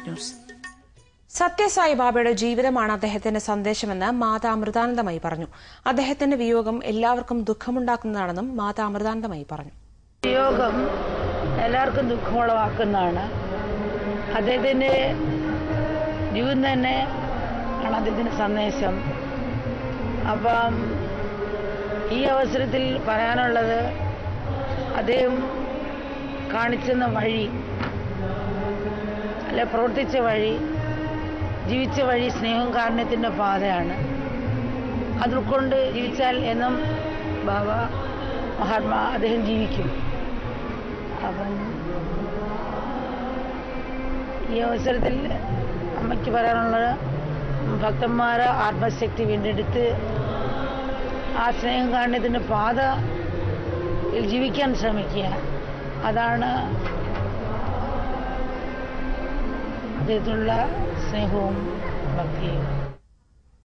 News. Sathya Sai ബാബയുടെ ജീവിതമാണ് അദ്ദേഹത്തിന്റെ സന്ദേശമെന്ന് മാതാ അമൃതാനന്ദമയി പറഞ്ഞു. അദ്ദേഹത്തിന്റെ വിയോഗം എല്ലാവർക്കും ദുഃഖമുണ്ടാക്കുന്നതാണെന്നും മാതാ അമൃതാനന്ദമയി പറഞ്ഞു. വിയോഗം എല്ലാവർക്കും ദുഃഖമുളവാക്കുന്നതാണ്. അദ്ദേഹത്തിന്റെ ജീവിതം തന്നെ ആണ് അദ്ദേഹത്തിന്റെ സന്ദേശം. അപ്പം ഈ അവസരത്തിൽ പറയാനുള്ളത്, അദ്ദേഹം കാണിച്ചെന്ന വഴി, അല്ലെ പ്രവർത്തിച്ച വഴി, ജീവിച്ച വഴി സ്നേഹവും കാരുണ്യത്തിൻ്റെ പാതയാണ്. അത് ഉൾക്കൊണ്ട് ജീവിച്ചാൽ എന്നും ബാബ മഹാത്മാ അദ്ദേഹം ജീവിക്കും. അപ്പം ഈ അവസരത്തിൽ അമ്മയ്ക്ക് പറയാനുള്ളത്, ഭക്തന്മാരെ ആത്മശക്തി വീണ്ടെടുത്ത് ആ സ്നേഹം കാരുണ്യത്തിൻ്റെ പാതയിൽ ജീവിക്കാൻ ശ്രമിക്കുക. അതാണ് അദ്ദേഹത്തിനുള്ള സ്നേഹവും ഭക്തിയും.